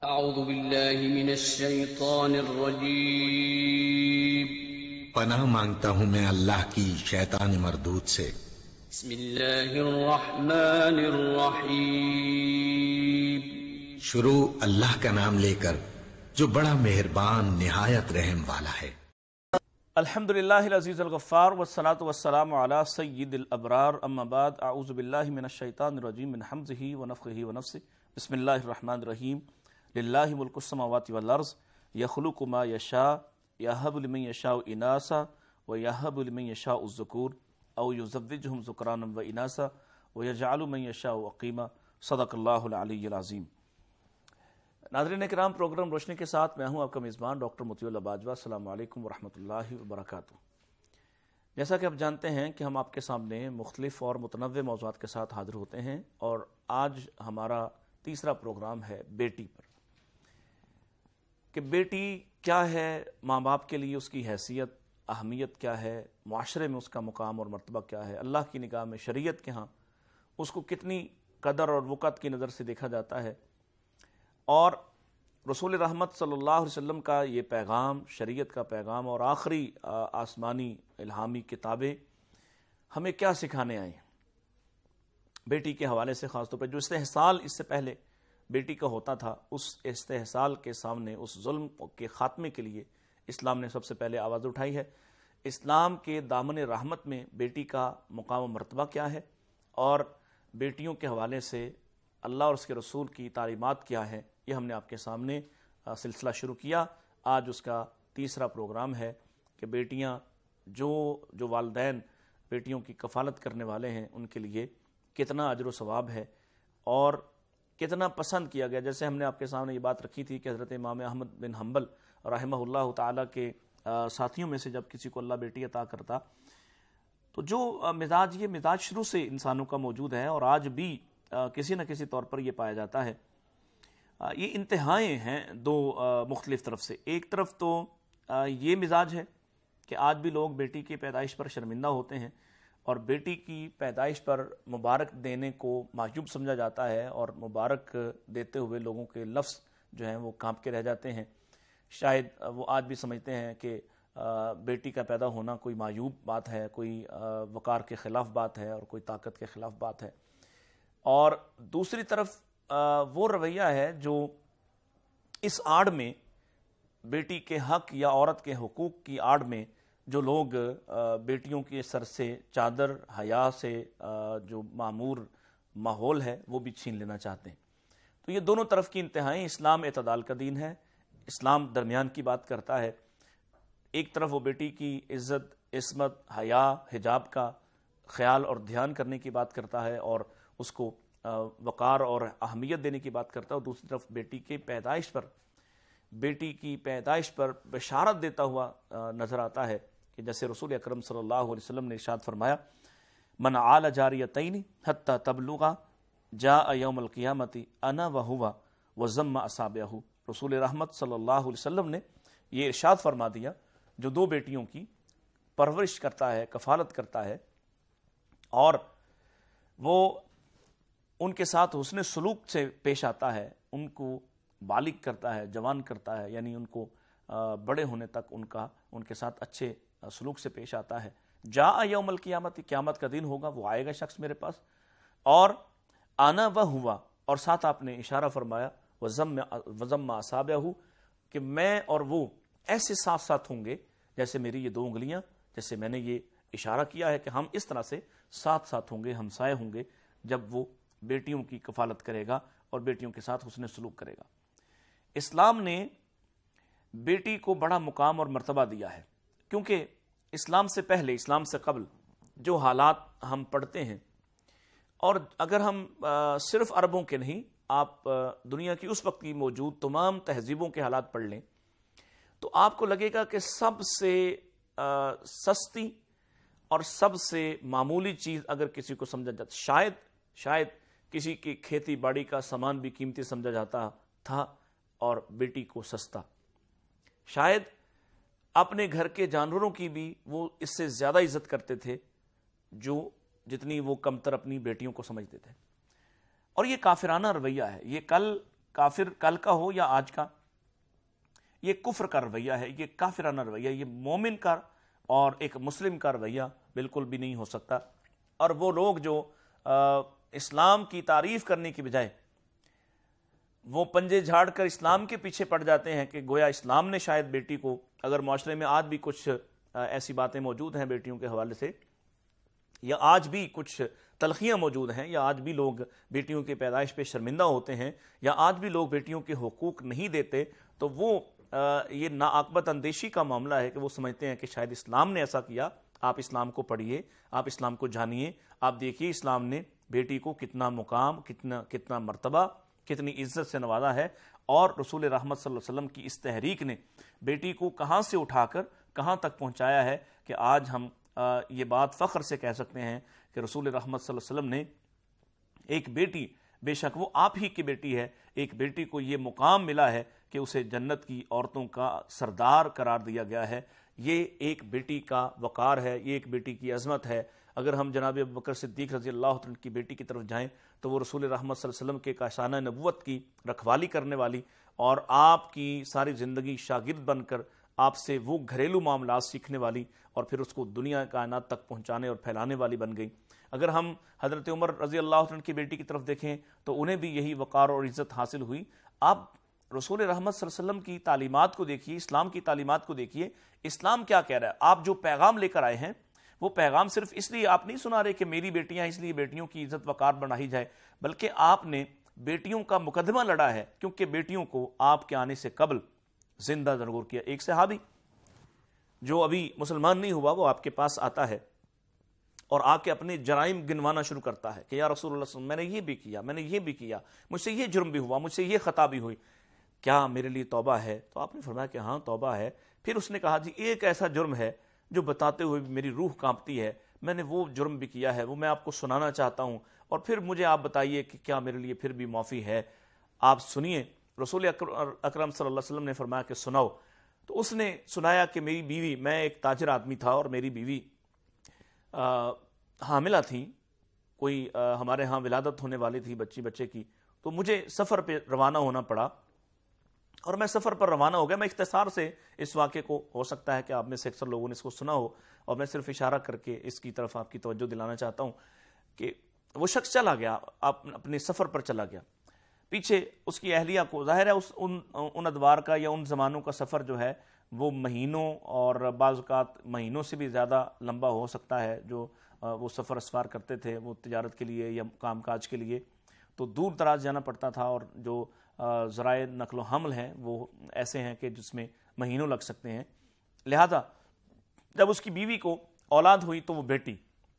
اعوذ باللہ من الشیطان الرجیم پناہ مانگتا ہوں میں اللہ کی شیطان مردود سے۔ بسم اللہ الرحمن الرحیم شروع اللہ کا نام لے کر جو بڑا مہربان نہایت رحم والا ہے۔ الحمدللہ العزیز الغفار والصلاة والسلام علی سید الابرار، اما بعد، اعوذ باللہ من الشیطان الرجیم من حمزہ ونفخہ ونفثہ، بسم اللہ الرحمن الرحیم۔ للہ ملک السماوات والارض یخلق ما یشاء یہب لمن یشاء اناثا ویہب لمن یشاء الذکور او یزوجہم ذکرانا واناثا ویجعل من یشاء عقیما، صدق اللہ العلی العظیم۔ ناظرین کرام، پروگرام روشنی کے ساتھ میں ہوں آپ کا میزبان ڈاکٹر متی اللہ باجوہ۔ السلام علیکم ورحمۃ اللہ وبرکاتہ۔ جیسا کہ آپ جانتے ہیں کہ ہم آپ کے سامنے مختلف اور متنوع موضوعات کے ساتھ حاضر ہوتے ہیں، اور آج ہمارا تیسرا پروگرام ہے بیٹی پر، کہ بیٹی کیا ہے، ماں باپ کے لیے اس کی حیثیت، اہمیت کیا ہے، معاشرے میں اس کا مقام اور مرتبہ کیا ہے، اللہ کی نگاہ میں، شریعت کے ہاں اس کو کتنی قدر اور وقت کی نظر سے دیکھا جاتا ہے، اور رسول رحمت صلی اللہ علیہ وسلم کا یہ پیغام، شریعت کا پیغام اور آخری آسمانی الہامی کتابیں ہمیں کیا سکھانے آئے ہیں بیٹی کے حوالے سے، خاص طور پہ جو استحصال اس سے پہلے بیٹی کا ہوتا تھا، اس استحصال کے سامنے، اس ظلم کے خاتمے کے لیے اسلام نے سب سے پہلے آواز اٹھائی ہے۔ اسلام کے دامن رحمت میں بیٹی کا مقام و مرتبہ کیا ہے، اور بیٹیوں کے حوالے سے اللہ اور اس کے رسول کی تعلیمات کیا ہیں، یہ ہم نے آپ کے سامنے سلسلہ شروع کیا۔ آج اس کا تیسرا پروگرام ہے کہ بیٹیاں جو والدین بیٹیوں کی کفالت کرنے والے ہیں ان کے لیے کتنا اجر و ثواب ہے اور کتنا پسند کیا گیا۔ جیسے ہم نے آپ کے سامنے یہ بات رکھی تھی کہ حضرت امام احمد بن حنبل رحمہ اللہ تعالیٰ کے ساتھیوں میں سے جب کسی کو اللہ بیٹی عطا کرتا تو جو یہ مزاج شروع سے انسانوں کا موجود ہے اور آج بھی کسی نہ کسی طور پر یہ پایا جاتا ہے۔ یہ انتہائیں ہیں دو مختلف طرف سے۔ ایک طرف تو یہ مزاج ہے کہ آج بھی لوگ بیٹی کی پیدائش پر شرمندہ ہوتے ہیں اور بیٹی کی پیدائش پر مبارک دینے کو معیوب سمجھا جاتا ہے، اور مبارک دیتے ہوئے لوگوں کے لفظ جو ہیں وہ کانپ کے رہ جاتے ہیں۔ شاید وہ آج بھی سمجھتے ہیں کہ بیٹی کا پیدا ہونا کوئی معیوب بات ہے، کوئی وقار کے خلاف بات ہے اور کوئی طاقت کے خلاف بات ہے۔ اور دوسری طرف وہ رویہ ہے جو اس آڑ میں، بیٹی کے حق یا عورت کے حقوق کی آڑ میں، جو لوگ بیٹیوں کے سر سے چادر حیا سے جو معمور ماحول ہے وہ بھی چھین لینا چاہتے ہیں۔ تو یہ دونوں طرف کی انتہائیں۔ اسلام اعتدال کا دین ہے، اسلام درمیان کی بات کرتا ہے۔ ایک طرف وہ بیٹی کی عزت، عصمت، حیا، حجاب کا خیال اور دھیان کرنے کی بات کرتا ہے اور اس کو وقار اور اہمیت دینے کی بات کرتا ہے، اور دوسری طرف بیٹی کی پیدائش پر بشارت دیتا ہوا نظر آتا ہے کہ جیسے رسول اکرم صلی اللہ علیہ وسلم نے ارشاد فرمایا، من عال جاریتین حتی تبلغا جاء یوم القیامت انا وہو وضم اصابعہ۔ رسول رحمت صلی اللہ علیہ وسلم نے یہ ارشاد فرما دیا، جو دو بیٹیوں کی پرورش کرتا ہے، کفالت کرتا ہے، اور وہ ان کے ساتھ حسن سلوک سے پیش آتا ہے، ان کو بالغ کرتا ہے، جوان کرتا ہے، یعنی ان کو بڑے ہونے تک ان کے ساتھ اچھے سلوک سے پیش آتا ہے، جاء یوم القیامت، قیامت کا دن ہوگا، وہ آئے گا شخص میرے پاس، اور آنا وہ ہوا، اور ساتھ آپ نے اشارہ فرمایا وضم اصابعہ، کہ میں اور وہ ایسے ساتھ ساتھ ہوں گے جیسے میری یہ دو انگلیاں، جیسے میں نے یہ اشارہ کیا ہے کہ ہم اس طرح سے ساتھ ساتھ ہوں گے، ہمسائے ہوں گے، جب وہ بیٹیوں کی کفالت کرے گا اور بیٹیوں کے ساتھ حسن سلوک کرے گا۔ اسلام نے بیٹی کو بڑا مقام اور مرتبہ دیا ہے، کیونکہ اسلام سے پہلے، اسلام سے قبل جو حالات ہم پڑھتے ہیں، اور اگر ہم صرف عربوں کے نہیں، آپ دنیا کی اس وقت کی موجود تمام تہذیبوں کے حالات پڑھ لیں تو آپ کو لگے گا کہ سب سے سستی اور سب سے معمولی چیز اگر کسی کو سمجھا جاتا، شاید کسی کی کھیتی باڑی کا سامان بھی قیمتی سمجھا جاتا تھا اور بیٹی کو سستا، شاید اپنے گھر کے جانوروں کی بھی وہ اس سے زیادہ عزت کرتے تھے جتنی وہ کمتر اپنی بیٹیوں کو سمجھتے تھے۔ اور یہ کافرانہ رویہ ہے، یہ کل کافر کل کا ہو یا آج کا، یہ کفر کا رویہ ہے، یہ کافرانہ رویہ، یہ مومن کا اور ایک مسلم کا رویہ بالکل بھی نہیں ہو سکتا۔ اور وہ لوگ جو اسلام کی تعریف کرنے کی بجائے وہ پنجے جھاڑ کر اسلام کے پیچھے پڑ جاتے ہیں کہ گویا اسلام نے شاید بیٹی کو، اگر معاشرے میں آج بھی کچھ ایسی باتیں موجود ہیں بیٹیوں کے حوالے سے، یا آج بھی کچھ تلخیاں موجود ہیں، یا آج بھی لوگ بیٹیوں کی پیدائش پہ شرمندہ ہوتے ہیں، یا آج بھی لوگ بیٹیوں کے حقوق نہیں دیتے، تو وہ یہ ناعاقبت اندیشی کا معاملہ ہے کہ وہ سمجھتے ہیں کہ شاید اسلام نے ایسا کیا۔ آپ اسلام کو پڑھیے، آپ اسلام کو جانیے، آپ دیکھیے اسلام نے بیٹی کو کتنا مقام، کتنا مرتبہ، کتنی عزت سے نوازا ہے، اور رسول رحمت صلی اللہ علیہ وسلم کی اس تحریک نے بیٹی کو کہاں سے اٹھا کر کہاں تک پہنچایا ہے کہ آج ہم یہ بات فخر سے کہہ سکتے ہیں کہ رسول رحمت صلی اللہ علیہ وسلم نے ایک بیٹی، بے شک وہ آپ ہی کی بیٹی ہے، ایک بیٹی کو یہ مقام ملا ہے کہ اسے جنت کی عورتوں کا سردار قرار دیا گیا ہے۔ یہ ایک بیٹی کا وقار ہے، یہ ایک بیٹی کی عظمت ہے۔ اگر ہم جناب ابوبکر صدیق رضی اللہ عنہ کی بیٹی کی طرف جائیں تو وہ رسول رحمت صلی اللہ علیہ وسلم کے کاشانہ نبوت کی رکھوالی کرنے والی اور آپ کی ساری زندگی شاگرد بن کر آپ سے وہ گھریلو معاملات سیکھنے والی اور پھر اس کو دنیا کائنات تک پہنچانے اور پھیلانے والی بن گئی۔ اگر ہم حضرت عمر رضی اللہ عنہ کی بیٹی کی طرف دیکھیں تو انہیں بھی یہی وقار اور عزت حاصل ہوئی۔ آپ رسول رحمت صلی اللہ علیہ وسلم کی تعلیمات کو دیکھیے، اسلام کی تعلیمات کو دیکھیے، اسلام کیا کہہ رہا ہے۔ آپ جو پیغام لے کر آئے ہیں وہ پیغام صرف اس لیے آپ نہیں سنا رہے کہ میری بیٹیاں اس لیے بیٹیوں کی عزت وقار بڑھائی جائے، بلکہ آپ نے بیٹیوں کا مقدمہ لڑا ہے، کیونکہ بیٹیوں کو آپ کے آنے سے قبل زندہ ضرور کیا۔ ایک صحابی جو ابھی مسلمان نہیں ہوا وہ آپ کے پاس آتا ہے اور آ کے اپنے جرائم گنوانا شروع کرتا ہے کہ یا رسول اللہ صلی اللہ علیہ وسلم، میں نے یہ بھی کیا، میں نے یہ بھی کیا، مجھ سے یہ جرم بھی ہوا، مجھ سے یہ خطا بھی ہوئی، کیا میرے لیے توبہ ہے؟ تو آپ نے فرمایا کہ ہاں توبہ ہے۔ پھر اس نے کہا جی ایک ایسا جرم ہے جو بتاتے ہوئے میری روح کانپتی ہے، میں نے وہ جرم بھی کیا ہے، وہ میں آپ کو سنانا چاہتا ہوں، اور پھر مجھے آپ بتائیے کہ کیا میرے لیے پھر بھی معافی ہے۔ آپ سنیے۔ رسول اکرم صلی اللہ علیہ وسلم نے فرمایا کہ سناؤ۔ تو اس نے سنایا کہ میری بیوی، میں ایک تاجر آدمی تھا اور میری بیوی حاملہ تھی، کوئی ہمارے ہاں ولادت ہونے والی تھی بچے کی، تو مجھے سفر پہ روانہ ہونا پڑا اور میں سفر پر روانہ ہو گیا۔ میں اختصار سے اس واقعے کو، ہو سکتا ہے کہ آپ میں سے اکثر لوگوں نے اس کو سنا ہو، اور میں صرف اشارہ کر کے اس کی طرف آپ کی توجہ دلانا چاہتا ہوں کہ وہ شخص چلا گیا، اپنے سفر پر چلا گیا، پیچھے اس کی اہلیہ کو، ظاہر ہے ان ادوار کا یا ان زمانوں کا سفر جو ہے وہ مہینوں اور بعض اوقات مہینوں سے بھی زیادہ لمبا ہو سکتا ہے، جو وہ سفر اسفار کرتے تھے وہ تجارت کے لیے یا کام کاج کے لیے، تو دور دراز جانا پڑتا تھا، اور جو ذرائع نقل و حمل ہیں وہ ایسے ہیں کہ جس میں مہینوں لگ سکتے ہیں۔ لہذا جب اس کی بیوی کو اولاد ہوئی تو وہ بیٹی،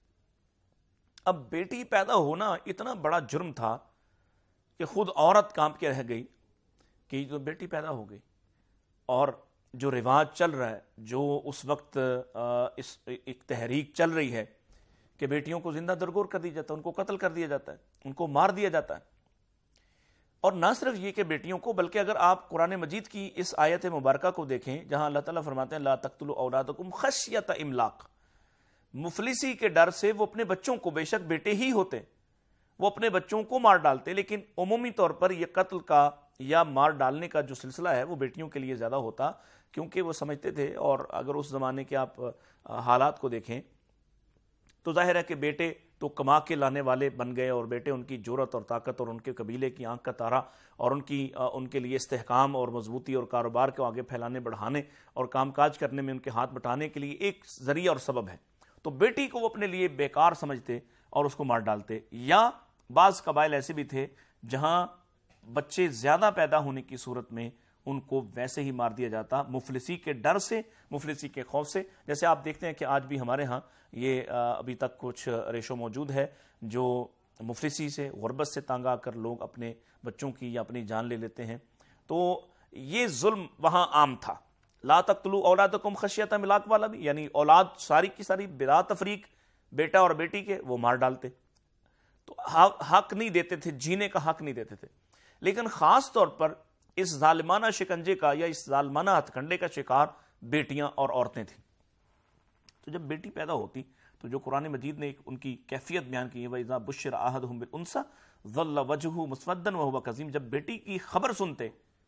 اب بیٹی پیدا ہونا اتنا بڑا جرم تھا کہ خود عورت کانپ کے رہ گئی کہ جو بیٹی پیدا ہو گئی، اور جو رواج چل رہا ہے، جو اس وقت ایک تحریک چل رہی ہے کہ بیٹیوں کو زندہ درگور کر دیا جاتا ہے، ان کو قتل کر دیا جاتا ہے، ان کو مار دیا جاتا ہے۔ اور نہ صرف یہ کہ بیٹیوں کو، بلکہ اگر آپ قرآن مجید کی اس آیت مبارکہ کو دیکھیں جہاں اللہ تعالیٰ فرماتے ہیں لا تقتلوا اولادکم خشیۃ املاق، مفلسی کے ڈر سے وہ اپنے بچوں کو، بے شک بیٹے ہی ہوتے وہ اپنے بچوں کو مار ڈالتے، لیکن عمومی طور پر یہ قتل کا یا مار ڈالنے کا جو سلسلہ ہے وہ بیٹیوں کے لیے زیادہ ہوتا، کیونکہ وہ سمجھتے تھے، اور اگر اس زمانے کے آپ حالات کو دیکھیں تو ظاہر ہے کہ بیٹے تو کما کے لانے والے بن گئے، اور بیٹے ان کی جرأت اور طاقت اور ان کے قبیلے کی آنکھ کا تارا، اور ان کے لیے استحکام اور مضبوطی اور کاروبار کو آگے پھیلانے بڑھانے اور کام کاج کرنے میں ان کے ہاتھ بٹانے کے لیے ایک ذریعہ اور سبب ہے۔ تو بیٹی کو وہ اپنے لیے بیکار سمجھتے اور اس کو مار ڈالتے، یا بعض قبائل ایسے بھی تھے جہاں بچے زیادہ پیدا ہونے کی صورت میں ان کو ویسے ہی مار دیا جاتا، مفلسی کے ڈر سے، مفلسی کے خوف سے۔ جیسے آپ دیکھتے ہیں کہ آج بھی ہمارے ہاں یہ ابھی تک کچھ ریشو موجود ہے جو مفلسی سے، غربت سے تنگ آ کر لوگ اپنے بچوں کی یا اپنی جان لے لیتے ہیں۔ تو یہ ظلم وہاں عام تھا۔ لا تقتلوا اولادکم خشیۃ املاق والا بھی، یعنی اولاد ساری کی ساری بلا تفریق، بیٹا اور بیٹی کے وہ مار ڈالتے، تو حق نہیں دیتے تھے، جینے کا حق نہیں دیتے تھے۔ لیکن خاص طور پر اس ظالمانہ شکنجے کا یا اس ظالمانہ ہتھ کنڈے کا شکار بیٹیاں اور عورتیں تھیں۔ تو جب بیٹی پیدا ہوتی تو جو قرآن مجید نے ان کی کیفیت بیان کی ہے وَإِذَا بُشِّرَ أَحَدُهُم بِالْأُنثىٰ ظَلَّ وَجْهُهُ مُسْوَدًّا وَهُوَ كَظِيمٌ، جب بیٹی کی خبر سنتے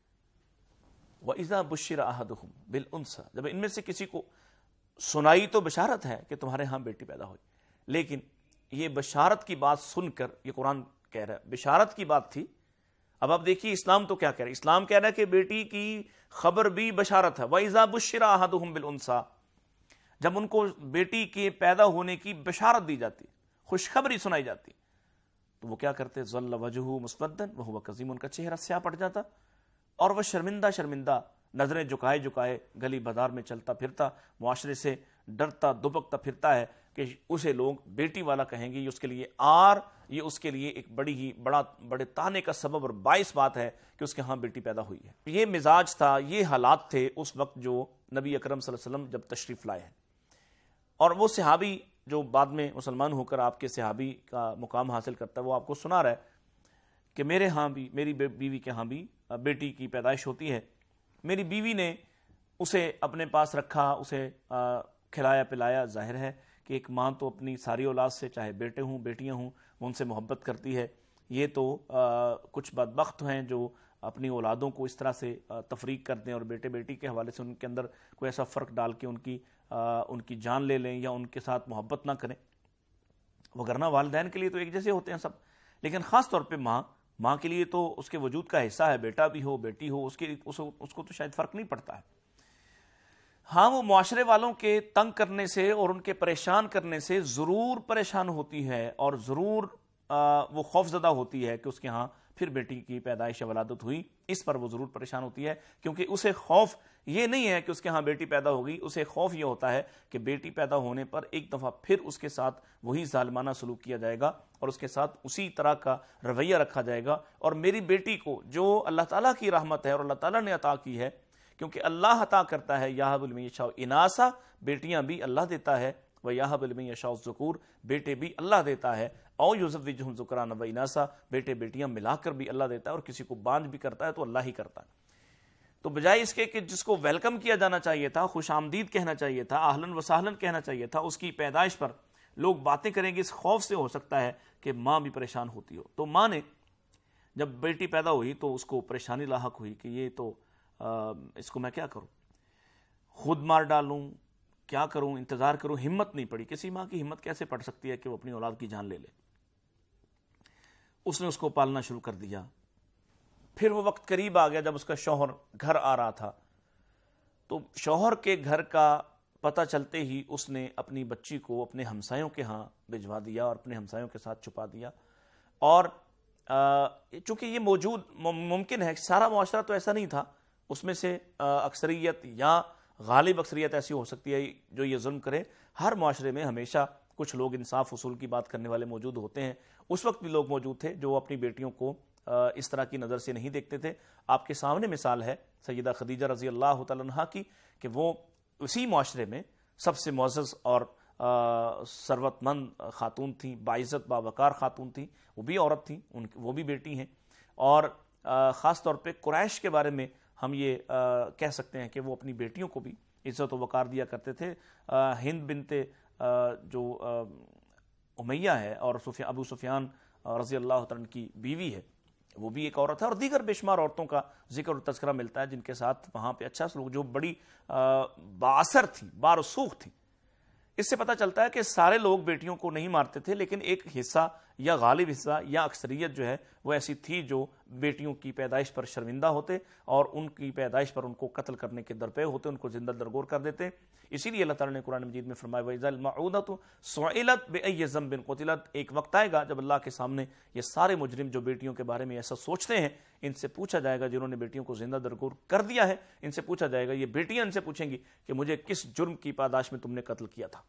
وَإِذَا بُشِّرَ أَحَدُهُم بِالْأُنثىٰ، جب ان میں سے کسی کو سنائی تو بشارت ہے کہ تمہارے ہاں بیٹی پیدا ہوئی، لیکن یہ بشارت کی بات سن کر، یہ قرآن کہہ رہا ہے بشارت کی بات تھی، اب آپ دیکھیے اسلام تو کیا کہہ رہا ہے، اسلام کہہ رہا ہے کہ بیٹی کی خبر بھی بشارت ہے، وَإِذَا بُشِّرَ أَحَدُهُم بِالْأُنثىٰ، جب ان کو بیٹی کے پیدا ہونے کی بشارت دی جاتی، خوشخبری سنائی جاتی، تو وہ کیا کرتے، ظَلَّ وَجْهُهُ مُسْوَدًّا وَهُوَ كَظِيمٌ، ان کا چہرہ سیاہ پڑ جاتا اور وہ شرمندہ شرمندہ نظریں جھکائے جھکائے گلی بازار میں چلتا پھرتا، معاشرے سے ڈرتا دبکتا پھرتا ہے کہ اسے لوگ بیٹی والا کہیں گے، یہ اس کے لیے یہ اس کے لیے ایک بڑے تانے کا سبب اور باعث بات ہے کہ اس کے ہاں بیٹی پیدا ہوئی ہے۔ یہ مزاج تھا، یہ حالات تھے اس وقت جو نبی اکرم صلی اللہ علیہ وسلم جب تشریف لائے ہیں، اور وہ صحابی جو بعد میں مسلمان ہو کر آپ کے صحابی کا مقام حاصل کرتا ہے، وہ آپ کو سنا رہا ہے کہ میرے ہاں بھی، میری بیوی کے ہاں بھی بیٹی کی پیدائش ہوتی ہے، میری بیوی نے اسے اپنے پاس رکھا، اسے کھلایا پلایا، ظاہر ہے کہ ایک ماں تو اپنی ساری اولاد سے، چاہے بیٹے ہوں بیٹیاں ہوں، وہ ان سے محبت کرتی ہے، یہ تو کچھ بدبخت ہیں جو اپنی اولادوں کو اس طرح سے تفریق کر دیں اور بیٹے بیٹی کے حوالے سے ان کے اندر کوئی ایسا فرق ڈال کے ان کی جان لے لیں یا ان کے ساتھ محبت نہ کریں، وگرنہ والدین کے لیے تو ایک جیسے ہوتے ہیں سب، لیکن خاص طور پہ ماں کے لیے تو اس کے وجود کا حصہ ہے، بیٹا بھی ہو بیٹی ہو، اس کو تو شاید فرق نہیں پڑتا ہے۔ ہاں وہ معاشرے والوں کے تنگ کرنے سے اور ان کے پریشان کرنے سے ضرور پریشان ہوتی ہے، اور ضرور وہ خوف زدہ ہوتی ہے کہ اس کے ہاں پھر بیٹی کی پیدائش یا ولادت ہوئی، اس پر وہ ضرور پریشان ہوتی ہے، کیونکہ اسے خوف یہ نہیں ہے کہ اس کے ہاں بیٹی پیدا ہوگی، اسے خوف یہ ہوتا ہے کہ بیٹی پیدا ہونے پر ایک دفعہ پھر اس کے ساتھ وہی ظالمانہ سلوک کیا جائے گا اور اس کے ساتھ اسی طرح کا رویہ رکھا جائے گا، اور میری بیٹی کو جو اللہ تعالیٰ کی رحمت ہے اور اللہ تعالیٰ نے عطا کی ہے، کیونکہ اللہ عطا کرتا ہے، یَهَبُ لِمَن یَشَاءُ اناسا، بیٹیاں بھی اللہ دیتا ہے، وَيَهَبُ لِمَن یَشَاءُ الذُّکُور، بیٹے بھی اللہ دیتا ہے، او یُزَوِّجُهُم ذُکْرَانًا وَإِنَاثًا، بیٹے بیٹیاں ملا کر بھی اللہ دیتا ہے، اور کسی کو بانجھ بھی کرتا ہے تو اللہ ہی کرتا ہے۔ تو بجائے اس کے کہ جس کو ویلکم کیا جانا چاہیے تھا، خوش آمدید کہنا چاہیے تھا، اہلاً و سہلاً کہنا چاہیے تھا، اس کی پیدائش پر لوگ باتیں کریں گے، اس خوف سے ہو سکتا ہے کہ ماں بھی پریشان ہوتی ہو۔ تو ماں نے جب بیٹی پیدا ہوئی تو اس کو پریشانی لاحق ہوئی کہ یہ تو اس کو میں کیا کروں، خود مار ڈالوں، کیا کروں، انتظار کروں، ہمت نہیں پڑی۔ کسی ماں کی ہمت کیسے پڑ سکتی ہے کہ وہ اپنی اولاد کی جان لے لے؟ اس نے اس کو پالنا شروع کر دیا۔ پھر وہ وقت قریب آ گیا جب اس کا شوہر گھر آ رہا تھا، تو شوہر کے گھر کا پتہ چلتے ہی اس نے اپنی بچی کو اپنے ہمسایوں کے ہاں بھجوا دیا اور اپنے ہمسایوں کے ساتھ چھپا دیا، اور چونکہ یہ ممکن ہے، سارا معاشرہ تو ایسا نہیں تھا، اس میں سے اکثریت یا غالب اکثریت ایسی ہو سکتی ہے جو یہ ظلم کرے۔ ہر معاشرے میں ہمیشہ کچھ لوگ انصاف اصول کی بات کرنے والے موجود ہوتے ہیں، اس وقت بھی لوگ موجود تھے جو اپنی بیٹیوں کو اس طرح کی نظر سے نہیں دیکھتے تھے۔ آپ کے سامنے مثال ہے سیدہ خدیجہ رضی اللہ تعالی عنہا کی، کہ وہ اسی معاشرے میں سب سے معزز اور ثروت مند خاتون تھیں، باعزت باوقار خاتون تھیں، وہ بھی عورت تھیں، وہ بھی بیٹی ہیں، اور خاص طور پہ قریش کے بارے میں ہم یہ کہہ سکتے ہیں کہ وہ اپنی بیٹیوں کو بھی عزت و وقار دیا کرتے تھے۔ ہند بنت جو امیہ ہے اور ابو سفیان رضی اللہ تعالیٰ کی بیوی ہے، وہ بھی ایک عورت ہے، اور دیگر بے شمار عورتوں کا ذکر اور تذکرہ ملتا ہے جن کے ساتھ وہاں پہ اچھا سلوک، جو بڑی بااثر تھی، بارسوخ تھی۔ اس سے پتہ چلتا ہے کہ سارے لوگ بیٹیوں کو نہیں مارتے تھے، لیکن ایک حصہ یا غالب حصہ یا اکثریت جو ہے وہ ایسی تھی جو بیٹیوں کی پیدائش پر شرمندہ ہوتے اور ان کی پیدائش پر ان کو قتل کرنے کے درپے ہوتے، ان کو زندہ درگور کر دیتے۔ اسی لیے اللہ تعالیٰ نے قرآن مجید میں فرمایا وَإِذَا الْمَوْءُودَةُ سُئِلَتْ بِأَيِّ ذَنبٍ قُتِلَتْ، ایک وقت آئے گا جب اللہ کے سامنے یہ سارے مجرم جو بیٹیوں کے بارے میں ایسا سوچتے ہیں، ان سے پوچھا جائے گا، جنہوں نے بیٹیوں کو زندہ درگور کر دیا ہے، ان سے پوچھا جائے گا، یہ بیٹیاں ان سے پوچھیں گی کہ مجھے کس جرم کی پاداش میں تم نے قتل کیا تھا۔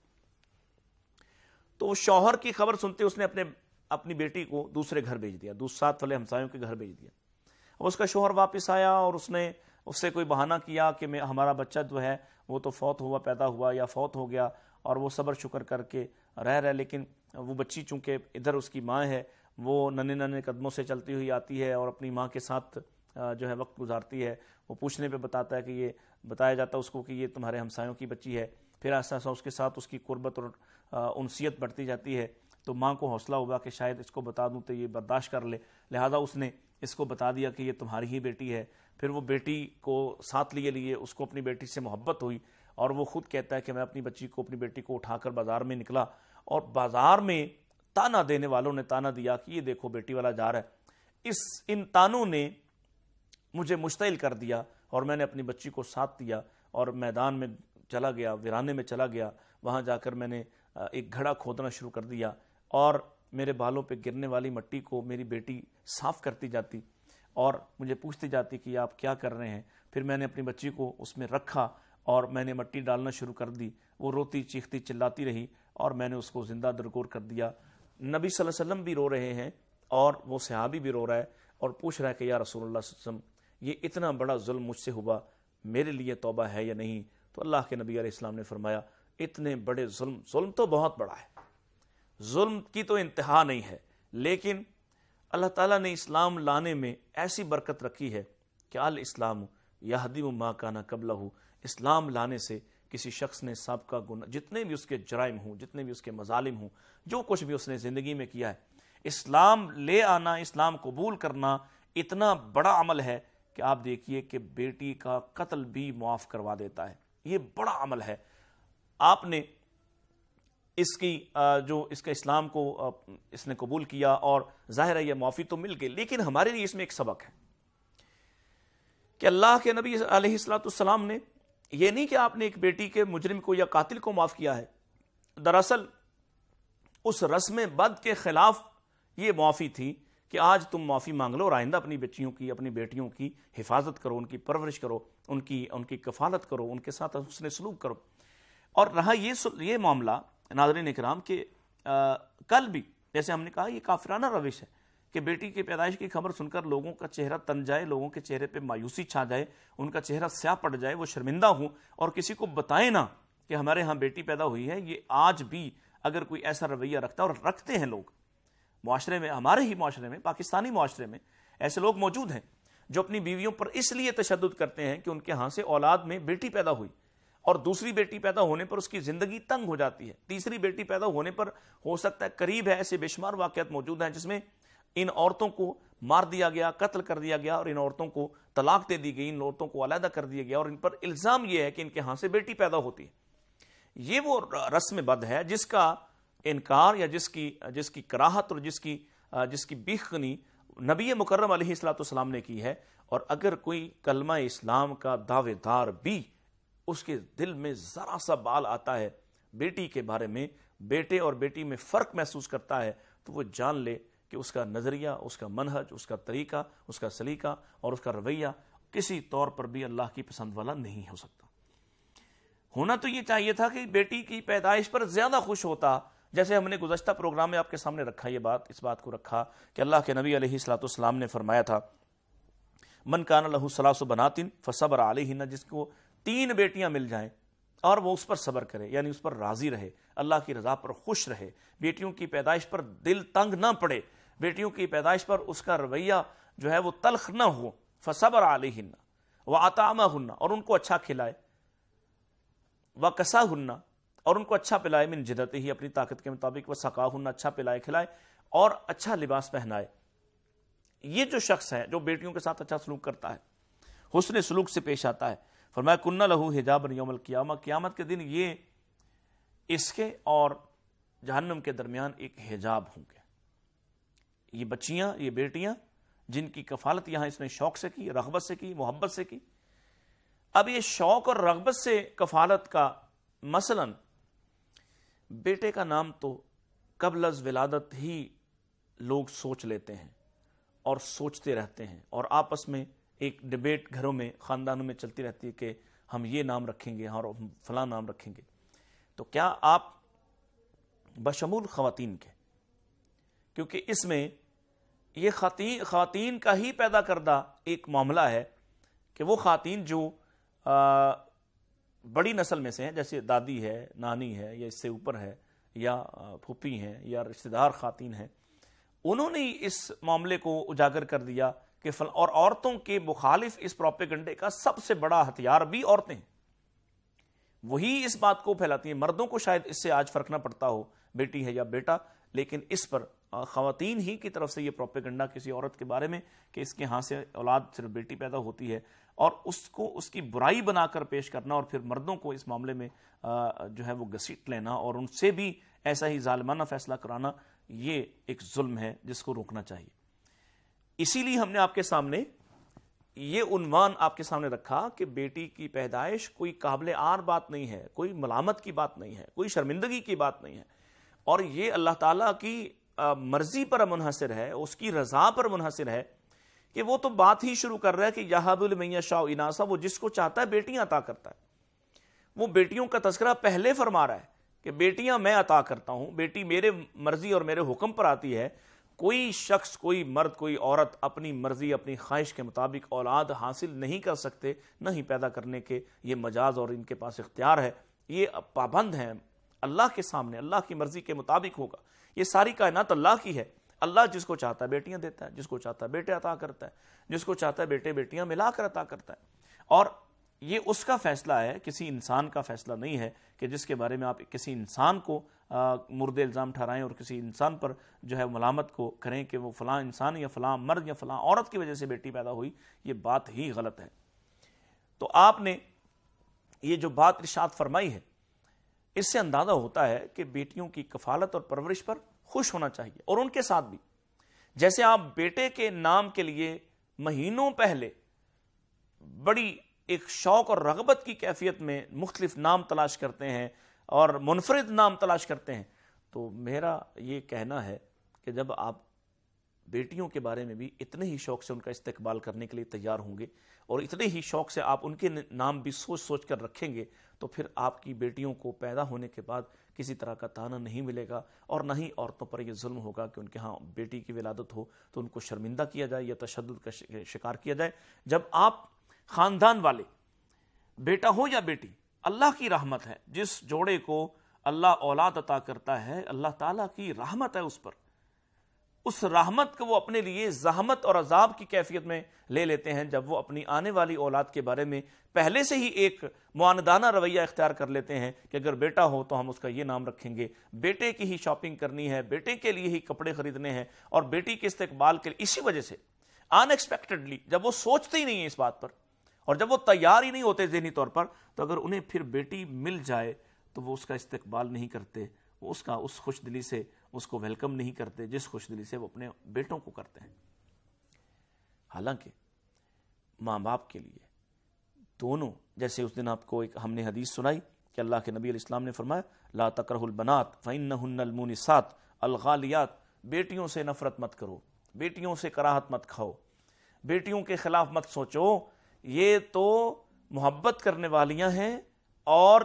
تو شوہر کی خبر سنتے اس نے اپنی بیٹی کو دوسرے گھر بھیج دیا، ساتھ والے ہمسایوں کے گھر بھیج دیا۔ اب اس کا شوہر واپس آیا اور اس نے اس سے کوئی بہانہ کیا کہ ہمارا بچہ جو ہے وہ تو فوت ہوا، پیدا ہوا یا فوت ہو گیا، اور وہ صبر شکر کر کے رہ رہا ہے، لیکن وہ بچی چونکہ ادھر اس کی ماں ہے، وہ ننھے ننھے قدموں سے چلتی ہوئی آتی ہے اور اپنی ماں کے ساتھ جو ہے وقت گزارتی ہے۔ وہ پوچھنے پہ بتاتا ہے کہ یہ بتایا جاتا ہے اس کو کہ یہ تمہارے ہمسایوں کی بچی ہے۔ پھر ایسا ایسا اس کے ساتھ اس کی قربت اور انسیت بڑھتی جاتی ہے، تو ماں کو حوصلہ ہوا کہ شاید اس کو بتا دوں تو یہ برداشت کر لے، لہذا اس نے اس کو بتا دیا کہ یہ تمہاری ہی بیٹی ہے۔ پھر وہ بیٹی کو ساتھ لیے اس کو اپنی بیٹی سے محبت ہوئی، اور وہ خود کہتا ہے کہ میں اپنی بیٹی کو اٹھا کر بازار میں نکلا، اور بازار میں تانا دینے والوں نے تانا دیا کہ یہ دیکھو بیٹی والا جا رہا ہے۔ ان تانوں نے مجھے مشتعل کر دیا، اور میں نے اپنی بچی کو ساتھ دیا اور میدان میں چلا گیا، ویرانے میں چلا گیا۔ وہاں جا کر میں نے ایک گھڑا کھودنا شروع کر دیا، اور میرے بالوں پہ گرنے والی مٹی کو میری بیٹی صاف کرتی جاتی اور مجھے پوچھتی جاتی کہ آپ کیا کر رہے ہیں۔ پھر میں نے اپنی بچی کو اس میں رکھا اور میں نے مٹی ڈالنا شروع کر دی۔ وہ روتی چیختی چلاتی رہی اور میں نے اس کو زندہ درگور کر دیا۔ نبی صلی اللہ علیہ وسلم بھی رو رہے ہیں اور وہ صحابی بھی رو رہا ہے اور پوچھ رہا ہے کہ یا رسول اللہ صلی اللہ علیہ وسلم، یہ اتنا بڑا ظلم مجھ سے ہوا، میرے لیے توبہ ہے یا نہیں؟ تو اللہ کے نبی علیہ السلام نے فرمایا اتنے بڑے ظلم تو بہت بڑا ہے، ظلم کی تو انتہا نہیں ہے، لیکن اللہ تعالیٰ نے اسلام لانے میں ایسی برکت رکھی ہے کہ الاسلام یہدم ما کان قبلہ، اسلام لانے سے کسی شخص نے سابقہ گناہ، جتنے بھی اس کے جرائم ہوں، جتنے بھی اس کے مظالم ہوں، جو کچھ بھی اس نے زندگی میں کیا ہے، اسلام لے آنا، اسلام قبول کرنا اتنا بڑا عمل ہے کہ آپ دیکھیے کہ بیٹی کا قتل بھی معاف کروا دیتا ہے۔ یہ بڑا عمل ہے۔ آپ نے اس کا اسلام کو اس نے قبول کیا اور ظاہر ہے یہ معافی تو مل گئی، لیکن ہمارے لیے اس میں ایک سبق ہے کہ اللہ کے نبی علیہ السلام نے یہ نہیں کہ آپ نے ایک بیٹی کے مجرم کو یا قاتل کو معاف کیا ہے، دراصل اس رسم بد کے خلاف یہ معافی تھی کہ آج تم معافی مانگ لو اور آئندہ اپنی بچیوں کی، اپنی بیٹیوں کی حفاظت کرو، ان کی پرورش کرو، ان کی کفالت کرو، ان کے ساتھ حسن سلوک کرو۔ اور رہا یہ معاملہ ناظرین اکرام کہ کل بھی جیسے ہم نے کہا یہ کافرانہ روش ہے کہ بیٹی کی پیدائش کی خبر سن کر لوگوں کا چہرہ تن جائے، لوگوں کے چہرے پہ مایوسی چھا جائے، ان کا چہرہ سیاہ پڑ جائے، وہ شرمندہ ہوں اور کسی کو بتائیں نہ کہ ہمارے ہاں بیٹی پیدا ہوئی ہے۔ یہ آج بھی اگر کوئی ایسا رویہ رکھتا ہے، اور رکھتے ہیں لوگ معاشرے میں، ہمارے ہی معاشرے میں، پاکستانی معاشرے میں ایسے لوگ موجود ہیں جو اپنی بیویوں پر اس لیے تشدد کرتے ہیں کہ ان کے ہاں سے اولاد میں بیٹی پیدا ہوئی اور دوسری بیٹی پیدا ہونے پر اس کی زندگی تنگ ہو جاتی ہے، تیسری بیٹی پیدا ہونے پر ہو سکتا ہے قریب ہے ایسے بے شمار واقعات موجود ہیں جس میں ان عورتوں کو مار دیا گیا، قتل کر دیا گیا، اور ان عورتوں کو طلاق دے دی گئی، ان عورتوں کو علیحدہ کر دیا گیا، اور ان پر الزام یہ ہے کہ ان کے ہاں سے بیٹی پیدا ہوتی ہے۔ یہ وہ رسم بد ہے جس کا انکار یا جس کی کراہت اور جس کی بیخنی نبی مکرم علیہ السلام نے کی ہے۔ اور اگر کوئی کلمہ اسلام کا دعوے دار بھی اس کے دل میں ذرا سا بال آتا ہے بیٹی کے بارے میں، بیٹے اور بیٹی میں فرق محسوس کرتا ہے، تو وہ جان لے کہ اس کا نظریہ، اس کا منہج، اس کا طریقہ، اس کا سلیقہ اور اس کا رویہ کسی طور پر بھی اللہ کی پسند والا نہیں ہو سکتا۔ ہونا تو یہ چاہیے تھا کہ بیٹی کی پیدائش پر زیادہ خوش ہوتا، جیسے ہم نے گزشتہ پروگرام میں آپ کے سامنے رکھا اس بات کو رکھا کہ اللہ کے نبی علیہ السلام نے فرمایا تھا من کان لہ ثلاث بنات فصبر علیہن، جس کو 3 بیٹیاں مل جائیں اور وہ اس پر صبر کرے، یعنی اس پر راضی رہے، اللہ کی رضا پر خوش رہے، بیٹیوں کی پیدائش پر دل تنگ نہ پڑے، بیٹیوں کی پیدائش پر اس کا رویہ جو ہے وہ تلخ نہ ہو، فصبر علیہن وأطعمہن، اور ان کو اچھا کھلائے، وکساہن، اور ان کو اچھا پلائے، من جدتہ ہی، اپنی طاقت کے مطابق، وسقاہن، اچھا پلائے کھلائے اور اچھا لباس پہنائے۔ یہ جو شخص ہے جو بیٹیوں کے ساتھ اچھا سلوک کرتا ہے، حسن سلوک سے پیش آتا ہے، فرمایا کنہ لہو حجابا یوم القیامہ، قیامت کے دن یہ اس کے اور جہنم کے درمیان ایک حجاب ہوں گے۔ یہ بچیاں، یہ بیٹیاں جن کی کفالت یہاں اس نے شوق سے کی، رغبت سے کی، محبت سے کی، اب یہ شوق اور رغبت سے کفالت کا مثلاً بیٹے کا نام تو قبل از ولادت ہی لوگ سوچ لیتے ہیں اور سوچتے رہتے ہیں، اور آپس میں ایک ڈیبیٹ گھروں میں، خاندانوں میں چلتی رہتی ہے کہ ہم یہ نام رکھیں گے اور فلاں نام رکھیں گے۔ تو کیا آپ بشمول خواتین کے، کیونکہ اس میں یہ خواتین کا ہی پیدا کردہ ایک معاملہ ہے کہ وہ خواتین جو بڑی نسل میں سے ہیں، جیسے دادی ہے، نانی ہے، یا اس سے اوپر ہے، یا پھوپھی ہیں، یا رشتہ دار خواتین ہیں، انہوں نے اس معاملے کو اجاگر کر دیا کہ اور عورتوں کے مخالف اس پروپیگنڈے کا سب سے بڑا ہتھیار بھی عورتیں ہیں۔ وہی اس بات کو پھیلاتی ہیں. مردوں کو شاید اس سے آج فرق نہ پڑتا ہو بیٹی ہے یا بیٹا، لیکن اس پر خواتین ہی کی طرف سے یہ پروپیگنڈا کسی عورت کے بارے میں کہ اس کے ہاں سے اولاد صرف بیٹی پیدا ہوتی ہے، اور اس کو اس کی برائی بنا کر پیش کرنا، اور پھر مردوں کو اس معاملے میں جو ہے وہ گھسیٹ لینا اور ان سے بھی ایسا ہی ظالمانہ فیصلہ کرانا، یہ ایک ظلم ہے جس کو روکنا چاہیے. اسی لیے ہم نے آپ کے سامنے یہ عنوان آپ کے سامنے رکھا کہ بیٹی کی پیدائش کوئی قابل عار بات نہیں ہے، کوئی ملامت کی بات نہیں ہے، کوئی شرمندگی کی بات نہیں ہے، اور یہ اللہ تعالیٰ کی مرضی پر منحصر ہے، اس کی رضا پر منحصر ہے کہ وہ تو بات ہی شروع کر رہا ہے کہ یہب لمن یشاء اناثا، وہ جس کو چاہتا ہے بیٹیاں عطا کرتا ہے. وہ بیٹیوں کا تذکرہ پہلے فرما رہا ہے کہ بیٹیاں میں عطا کرتا ہوں، بیٹی میرے مرضی اور میرے حکم پر آتی ہے. کوئی شخص، کوئی مرد، کوئی عورت اپنی مرضی، اپنی خواہش کے مطابق اولاد حاصل نہیں کر سکتے، نہ ہی پیدا کرنے کے یہ مجاز اور ان کے پاس اختیار ہے. یہ پابند ہیں اللہ کے سامنے، اللہ کی مرضی کے مطابق ہوگا. یہ ساری کائنات اللہ کی ہے. اللہ جس کو چاہتا ہے بیٹیاں دیتا ہے، جس کو چاہتا ہے بیٹے عطا کرتا ہے، جس کو چاہتا ہے بیٹے بیٹیاں ملا کر عطا کرتا ہے. اور یہ اس کا فیصلہ ہے، کسی انسان کا فیصلہ نہیں ہے کہ جس کے بارے میں آپ کسی انسان کو مرد الزام ٹھہرائیں اور کسی انسان پر جو ہے ملامت کو کریں کہ وہ فلاں انسان یا فلاں مرد یا فلاں عورت کی وجہ سے بیٹی پیدا ہوئی. یہ بات ہی غلط ہے. تو آپ نے یہ جو بات ارشاد فرمائی ہے، اس سے اندازہ ہوتا ہے کہ بیٹیوں کی کفالت اور پرورش پر خوش ہونا چاہیے، اور ان کے ساتھ بھی جیسے آپ بیٹے کے نام کے لیے مہینوں پہلے بڑی ایک شوق اور رغبت کی کیفیت میں مختلف نام تلاش کرتے ہیں اور منفرد نام تلاش کرتے ہیں، تو میرا یہ کہنا ہے کہ جب آپ بیٹیوں کے بارے میں بھی اتنے ہی شوق سے ان کا استقبال کرنے کے لیے تیار ہوں گے اور اتنے ہی شوق سے آپ ان کے نام بھی سوچ سوچ کر رکھیں گے، تو پھر آپ کی بیٹیوں کو پیدا ہونے کے بعد کسی طرح کا تانا نہیں ملے گا، اور نہ ہی عورتوں پر یہ ظلم ہوگا کہ ان کے ہاں بیٹی کی ولادت ہو تو ان کو شرمندہ کیا جائے یا تشدد کا شکار کیا جائے. جب آپ خاندان والے، بیٹا ہو یا بیٹی، اللہ کی رحمت ہے. جس جوڑے کو اللہ اولاد عطا کرتا ہے، اللہ تعالیٰ کی رحمت ہے اس پر. اس رحمت کو وہ اپنے لیے زحمت اور عذاب کی کیفیت میں لے لیتے ہیں جب وہ اپنی آنے والی اولاد کے بارے میں پہلے سے ہی ایک معاندانہ رویہ اختیار کر لیتے ہیں کہ اگر بیٹا ہو تو ہم اس کا یہ نام رکھیں گے، بیٹے کی ہی شاپنگ کرنی ہے، بیٹے کے لیے ہی کپڑے خریدنے ہیں، اور بیٹی کے استقبال کے لیے. اسی وجہ سے ان ایکسپیکٹڈلی جب وہ سوچتے ہی نہیں ہیں اس بات پر اور جب وہ تیار ہی نہیں ہوتے ذہنی طور پر، تو اگر انہیں پھر بیٹی مل جائے تو وہ اس کا استقبال نہیں کرتے، وہ اس خوش دلی سے اس کو ویلکم نہیں کرتے جس خوش دلی سے وہ اپنے بیٹوں کو کرتے ہیں. حالانکہ ماں باپ کے لیے دونوں، جیسے اس دن آپ کو ایک ہم نے حدیث سنائی کہ اللہ کے نبی علیہ السلام نے فرمایا لا تکرہوا البنات فإنہن المونسات الغالیات، بیٹیوں سے نفرت مت کرو، بیٹیوں سے کراہت مت کھاؤ، بیٹیوں کے خلاف مت سوچو، یہ تو محبت کرنے والیاں ہیں اور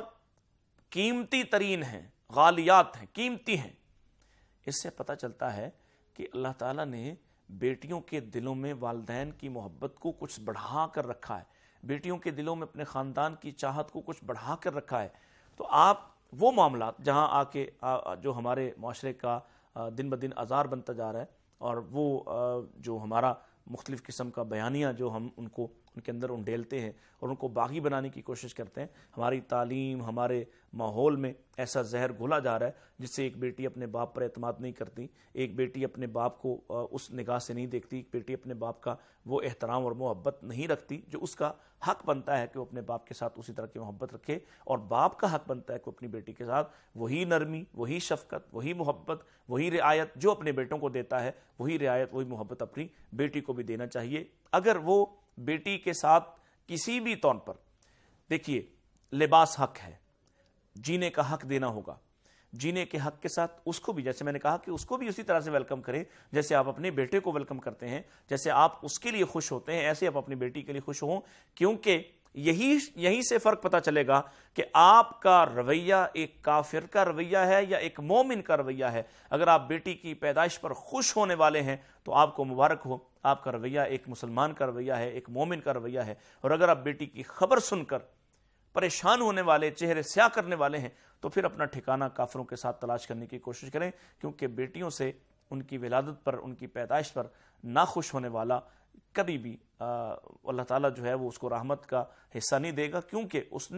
قیمتی ترین ہیں، غالیات ہیں، قیمتی ہیں. اس سے پتہ چلتا ہے کہ اللہ تعالیٰ نے بیٹیوں کے دلوں میں والدین کی محبت کو کچھ بڑھا کر رکھا ہے، بیٹیوں کے دلوں میں اپنے خاندان کی چاہت کو کچھ بڑھا کر رکھا ہے. تو آپ وہ معاملات جہاں آ کے جو ہمارے معاشرے کا دن بدن آزار بنتا جا رہا ہے، اور وہ جو ہمارا مختلف قسم کا بیانیہ جو ہم ان کے اندر انڈیلتے ہیں اور ان کو باغی بنانے کی کوشش کرتے ہیں، ہماری تعلیم، ہمارے ماحول میں ایسا زہر گھولا جا رہا ہے جس سے ایک بیٹی اپنے باپ پر اعتماد نہیں کرتی، ایک بیٹی اپنے باپ کو اس نگاہ سے نہیں دیکھتی، ایک بیٹی اپنے باپ کا وہ احترام اور محبت نہیں رکھتی جو اس کا حق بنتا ہے کہ وہ اپنے باپ کے ساتھ اسی طرح کی محبت رکھے، اور باپ کا حق بنتا ہے کہ اپنی بیٹی کے ساتھ وہی نرمی، وہی شفقت، وہی محبت، وہی رعایت جو اپنے بیٹوں کو دیتا ہے، وہی رعایت، وہی محبت اپنی بیٹی کو بھی دینا چاہیے. اگر وہ بیٹی کے ساتھ کسی بھی طور پر، دیکھیے لباس حق ہے، جینے کا حق دینا ہوگا، جینے کے حق کے ساتھ اس کو بھی، جیسے میں نے کہا کہ اس کو بھی اسی طرح سے ویلکم کریں جیسے آپ اپنے بیٹے کو ویلکم کرتے ہیں، جیسے آپ اس کے لیے خوش ہوتے ہیں ایسے آپ اپنی بیٹی کے لیے خوش ہوں، کیونکہ یہی سے فرق پتہ چلے گا کہ آپ کا رویہ ایک کافر کا رویہ ہے یا ایک مومن کا رویہ ہے. اگر آپ بیٹی کی پیدائش پر خوش ہونے والے ہیں تو آپ کو مبارک ہو، آپ کا رویہ ایک مسلمان کا رویہ ہے، ایک مومن کا رویہ ہے. اور اگر آپ بیٹی کی خبر سن کر پریشان ہونے والے، چہرے سیاہ کرنے والے ہیں، تو پھر اپنا ٹھکانہ کافروں کے ساتھ تلاش کرنے کی کوشش کریں، کیونکہ بیٹیوں سے ان کی ولادت پر، ان کی پیدائش پر ناخوش ہونے والا کبھی بھی اللہ تعالیٰ جو ہے وہ اس کو رحمت کا حصہ نہیں دے گا، کیونکہ اس نے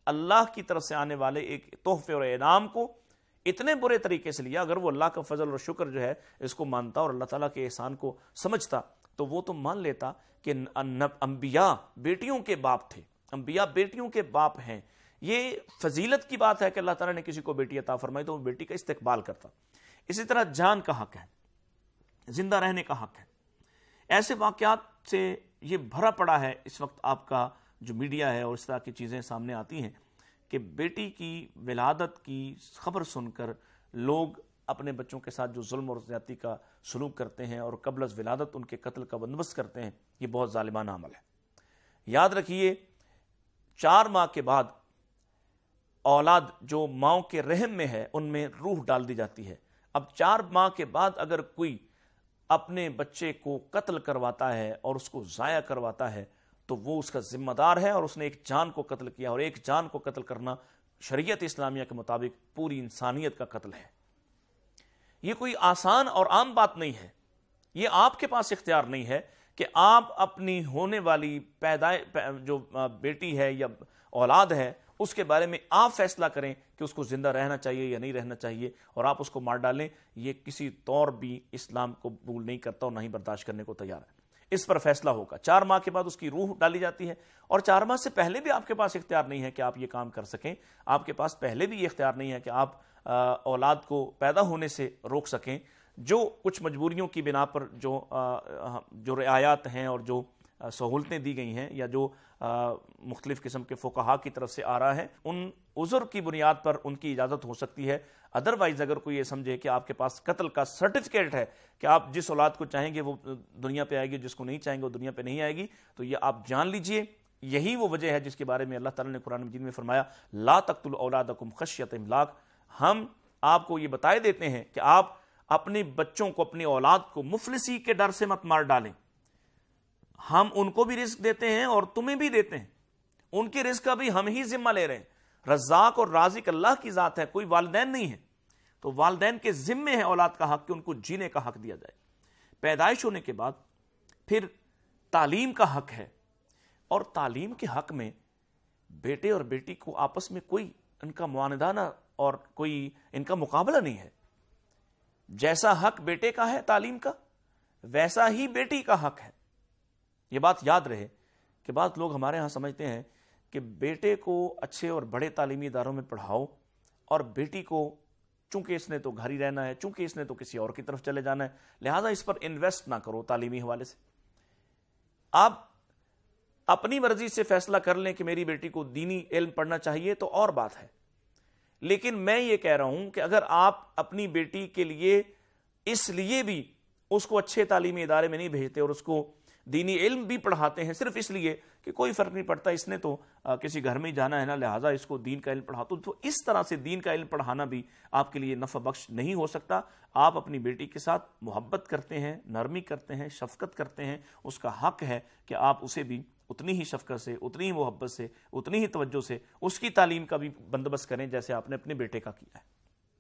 اللہ کی طرف سے آنے والے ایک تحفے اور انعام کو اتنے برے طریقے سے لیا. اگر وہ اللہ کا فضل اور شکر جو ہے اس کو مانتا اور اللہ تعالیٰ کے احسان کو سمجھتا تو وہ تو مان لیتا کہ انبیاء بیٹیوں کے باپ تھے, انبیاء بیٹیوں کے باپ ہیں. یہ فضیلت کی بات ہے کہ اللہ تعالیٰ نے کسی کو بیٹی عطا فرمائی تو وہ بیٹی کا استقبال کرتا. اسی طرح جان کا حق ہے, زندہ رہنے کا حق ہے. ایسے واقعات سے یہ بھرا پڑا ہے اس وقت آپ کا جو میڈیا ہے, اور اس طرح کی چیزیں سامنے آتی ہیں کہ بیٹی کی ولادت کی خبر سن کر لوگ اپنے بچوں کے ساتھ جو ظلم اور زیادتی کا سلوک کرتے ہیں اور قبل از ولادت ان کے قتل کا بندوبست کرتے ہیں, یہ بہت ظالمانہ عمل ہے. یاد رکھیے 4 ماہ کے بعد اولاد جو ماؤں کے رحم میں ہے ان میں روح ڈال دی جاتی ہے. اب 4 ماہ کے بعد اگر کوئی اپنے بچے کو قتل کرواتا ہے اور اس کو ضائع کرواتا ہے تو وہ اس کا ذمہ دار ہے, اور اس نے ایک جان کو قتل کیا, اور ایک جان کو قتل کرنا شریعت اسلامیہ کے مطابق پوری انسانیت کا قتل ہے. یہ کوئی آسان اور عام بات نہیں ہے. یہ آپ کے پاس اختیار نہیں ہے کہ آپ اپنی ہونے والی جو بیٹی ہے یا اولاد ہے اس کے بارے میں آپ فیصلہ کریں کہ اس کو زندہ رہنا چاہیے یا نہیں رہنا چاہیے, اور آپ اس کو مار ڈالیں. یہ کسی طور بھی اسلام کو قبول نہیں کرتا اور نہ ہی برداشت کرنے کو تیار ہے. اس پر فیصلہ ہوگا. 4 ماہ کے بعد اس کی روح ڈالی جاتی ہے, اور 4 ماہ سے پہلے بھی آپ کے پاس اختیار نہیں ہے کہ آپ یہ کام کر سکیں. آپ کے پاس پہلے بھی یہ اختیار نہیں ہے کہ آپ اولاد کو پیدا ہونے سے روک سکیں. جو کچھ مجبوریوں کی بنا پر جو رعایات ہیں اور جو سہولتیں دی گئی ہیں یا جو مختلف قسم کے فقہا کی طرف سے آ رہا ہے, ان عذر کی بنیاد پر ان کی اجازت ہو سکتی ہے. ادروائز اگر کوئی یہ سمجھے کہ آپ کے پاس قتل کا سرٹیفکیٹ ہے کہ آپ جس اولاد کو چاہیں گے وہ دنیا پہ آئے گی, جس کو نہیں چاہیں گے وہ دنیا پہ نہیں آئے گی, تو یہ آپ جان لیجئے یہی وہ وجہ ہے جس کے بارے میں اللہ تعالیٰ نے قرآن مجید میں فرمایا لا تقتلوا اولادکم خشیۃ املاق. ہم آپ کو یہ بتائے دیتے ہیں کہ آپ اپنے بچوں کو, اپنی اولاد کو مفلسی کے ڈر سے مت مار ڈالیں. ہم ان کو بھی رزق دیتے ہیں اور تمہیں بھی دیتے ہیں, ان کے رزق کا بھی ہم ہی ذمہ لے رہے ہیں. رزاق اور رازق اللہ کی ذات ہے, کوئی والدین نہیں ہے. تو والدین کے ذمے ہے اولاد کا حق کہ ان کو جینے کا حق دیا جائے. پیدائش ہونے کے بعد پھر تعلیم کا حق ہے, اور تعلیم کے حق میں بیٹے اور بیٹی کو آپس میں کوئی ان کا معاندانہ اور کوئی ان کا مقابلہ نہیں ہے. جیسا حق بیٹے کا ہے تعلیم کا, ویسا ہی بیٹی کا حق ہے. یہ بات یاد رہے کہ بعض لوگ ہمارے ہاں سمجھتے ہیں کہ بیٹے کو اچھے اور بڑے تعلیمی اداروں میں پڑھاؤ, اور بیٹی کو چونکہ اس نے تو گھر ہی رہنا ہے, چونکہ اس نے تو کسی اور کی طرف چلے جانا ہے, لہذا اس پر انویسٹ نہ کرو تعلیمی حوالے سے. آپ اپنی مرضی سے فیصلہ کر لیں کہ میری بیٹی کو دینی علم پڑھنا چاہیے تو اور بات ہے, لیکن میں یہ کہہ رہا ہوں کہ اگر آپ اپنی بیٹی کے لیے اس لیے بھی اس کو اچھے تعلیمی ادارے میں نہیں بھیجتے اور اس کو دینی علم بھی پڑھاتے ہیں صرف اس لیے کہ کوئی فرق نہیں پڑتا, اس نے تو کسی گھر میں ہی جانا ہے نا, لہٰذا اس کو دین کا علم پڑھاتا ہوں, تو اس طرح سے دین کا علم پڑھانا بھی آپ کے لیے نفع بخش نہیں ہو سکتا. آپ اپنی بیٹی کے ساتھ محبت کرتے ہیں, نرمی کرتے ہیں, شفقت کرتے ہیں, اس کا حق ہے کہ آپ اسے بھی اتنی ہی شفقت سے, اتنی ہی محبت سے, اتنی ہی توجہ سے اس کی تعلیم کا بھی بندوبست کریں جیسے آپ نے اپنے بیٹے کا کیا ہے.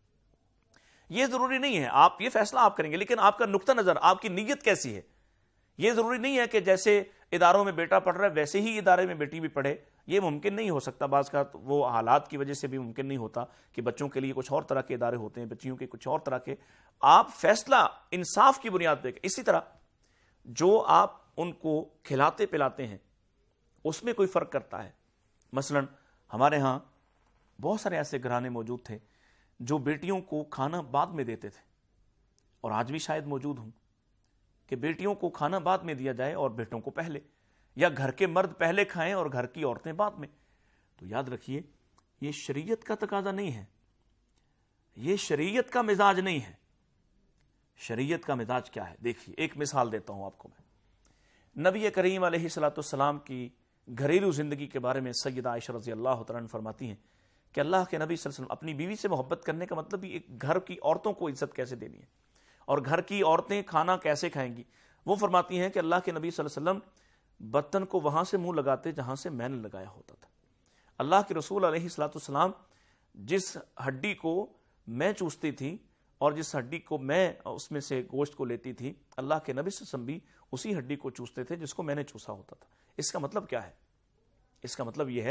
یہ ضروری نہیں ہے, آپ یہ فیصلہ آپ کریں گے, لیکن آپ کا نقطہ نظر, آپ کی نیت کیسی ہے. یہ ضروری نہیں ہے کہ جیسے اداروں میں بیٹا پڑھ رہا ہے ویسے ہی ادارے میں بیٹی بھی پڑھے, یہ ممکن نہیں ہو سکتا. بعض کا وہ حالات کی وجہ سے بھی ممکن نہیں ہوتا کہ بچوں کے لیے کچھ اور طرح کے ادارے ہوتے ہیں, بچیوں کے کچھ اور طرح کے. آپ فیصلہ انصاف کی بنیاد پہ. اسی طرح جو آپ ان کو کھلاتے پلاتے ہیں اس میں کوئی فرق کرتا ہے. مثلا ہمارے ہاں بہت سارے ایسے گھرانے موجود تھے جو بیٹیوں کو کھانا بعد میں دیتے تھے, اور آج بھی شاید موجود ہوں کہ بیٹیوں کو کھانا بعد میں دیا جائے اور بیٹوں کو پہلے, یا گھر کے مرد پہلے کھائیں اور گھر کی عورتیں بعد میں. تو یاد رکھیے یہ شریعت کا تقاضا نہیں ہے, یہ شریعت کا مزاج نہیں ہے. شریعت کا مزاج کیا ہے دیکھیے, ایک مثال دیتا ہوں آپ کو میں. نبی کریم علیہ الصلوۃ والسلام کی گھریلو زندگی کے بارے میں سیدہ عائشہ رضی اللہ تعالیٰ عنہ فرماتی ہیں کہ اللہ کے نبی صلی اللہ علیہ وسلم اپنی بیوی سے محبت کرنے کا مطلب ایک گھر کی عورتوں کو عزت کیسے دینی ہے اور گھر کی عورتیں کھانا کیسے کھائیں گی. وہ فرماتی ہیں کہ اللہ کے نبی صلی اللہ علیہ وسلم برتن کو وہاں سے منہ لگاتے جہاں سے میں نے لگایا ہوتا تھا. اللہ کے رسول علیہ الصلوۃ والسلام جس ہڈی کو میں چوستی تھی اور جس ہڈی کو میں اس میں سے گوشت کو لیتی تھی, اللہ کے نبی صلی اللہ علیہ وسلم بھی اسی ہڈی کو چوستے تھے جس کو میں نے چوسا ہوتا تھا. اس کا مطلب کیا ہے؟ اس کا مطلب یہ ہے